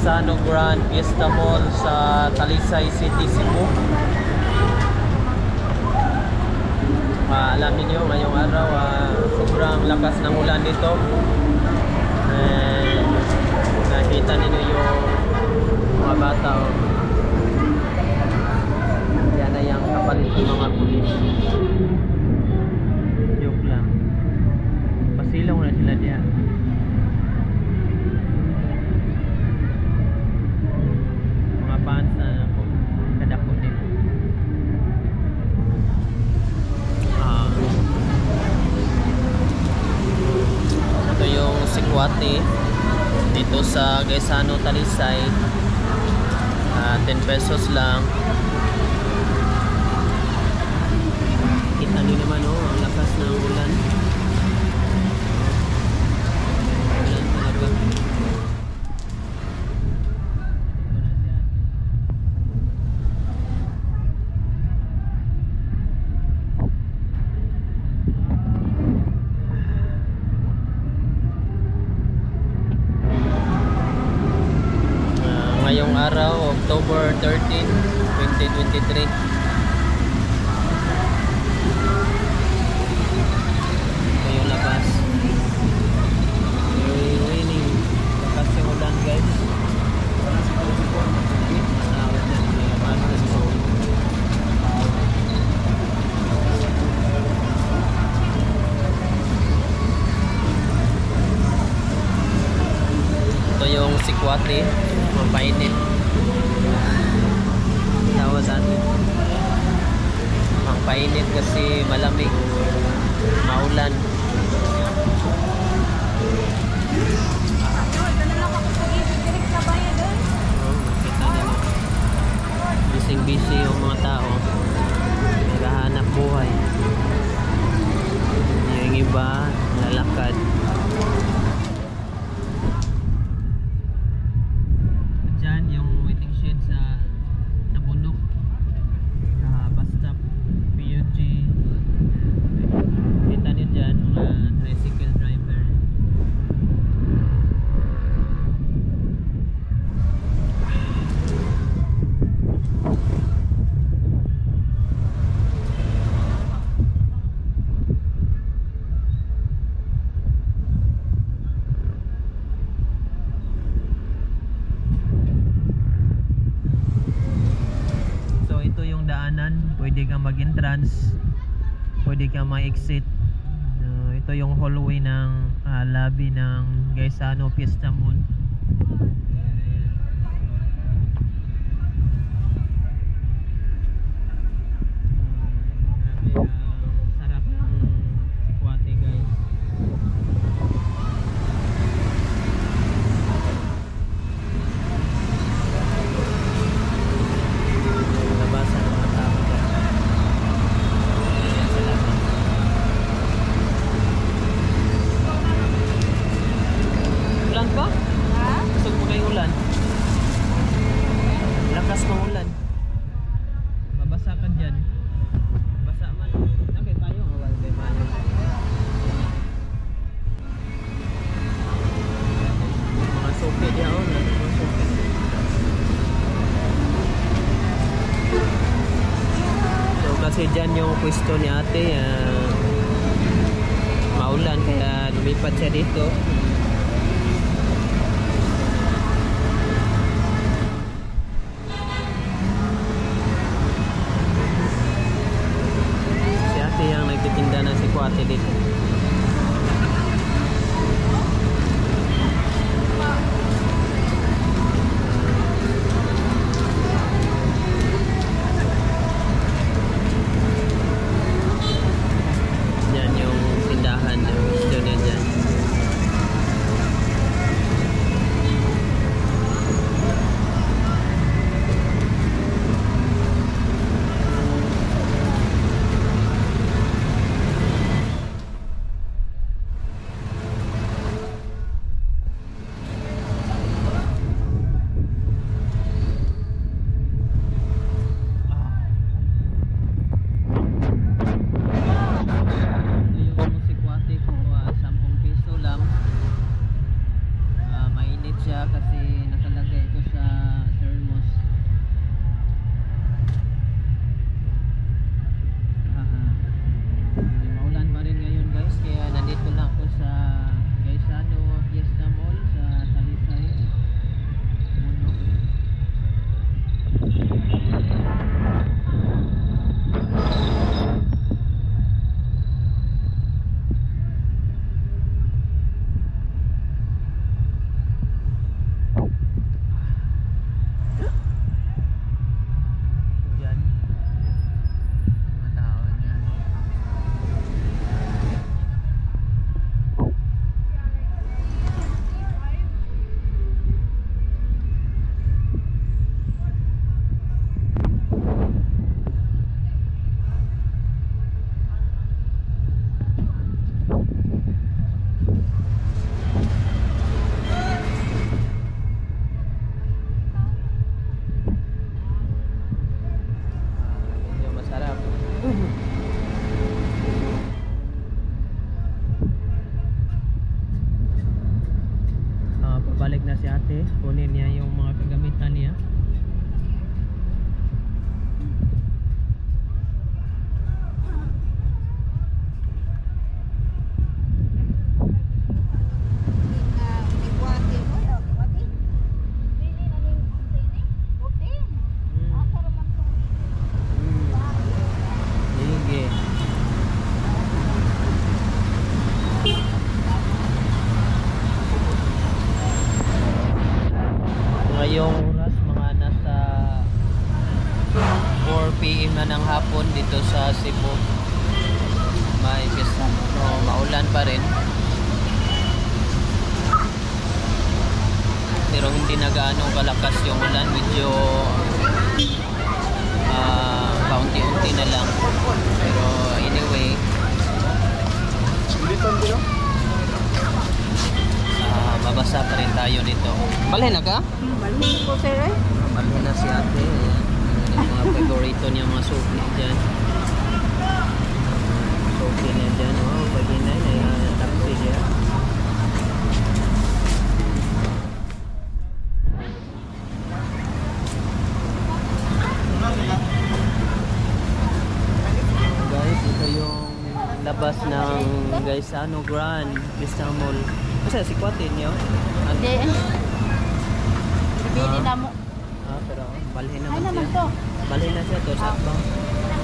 Gaisano Grand Fiesta Mall sa Talisay City, Cebu. Alam niyo ngayong araw sobrang lakas ng ulan dito. And nakita niyo yung mga bata. Yan na yung kapalit ng mga pulis. Joke lang. Pasilaw na sila diyan. Mga fans na kadako din. Ito yung Sikwati dito sa Gaisano, Talisay. 10 pesos lang. Kita nyo naman ang lakas ng ulan. Ulan talaga. Ngayong araw, October 13, 2023. Ito yung labas. Very raining. Lakas yung ulan, guys. Manawat na yung labas. Ito yung Sikwati. Mapainit. Tawa sa atin. Mapainit kasi malamig. Maulan. Busy yung mga tao. Naghahanap buhay. Yung iba, lalakad. Pwede kang mag-entrance, pwede kang mag-exit. Ito yung hallway ng lobby ng Gaisano Fiesta Mall. Sarap ng Sikwati, guys. Lakas ng ulan. Babasa ka dyan. Basa man. Okay, tayo. Mga soke diyan. Mga soke. So kasi dyan yung pwesto ni ate. Maulan kaya lumipat siya dito. Yang nagtitinda ng Sikwati dito. Yan yung tindahan ng gusto niya dyan. Cebu. May pista. So, maulan pa rin. Pero hindi na gaano kalakas yung ulan. Medyo kaunti-unti na lang. Pero anyway, babasa pa rin tayo dito. Balhin na ka? Balhin po, sir. Balhin na si ate. Ayan. Yung mga favorito niya, mga suki dyan. Suki niya dyan. Oh, pag-inay na taxi niya. Guys, ito yung labas ng Gaisano Grand Vista Mall. Kasi si Kwatin yun. Hindi. Bibili na mo. Pero balhin Ay naman naman siya. to. Balhin na siya to sa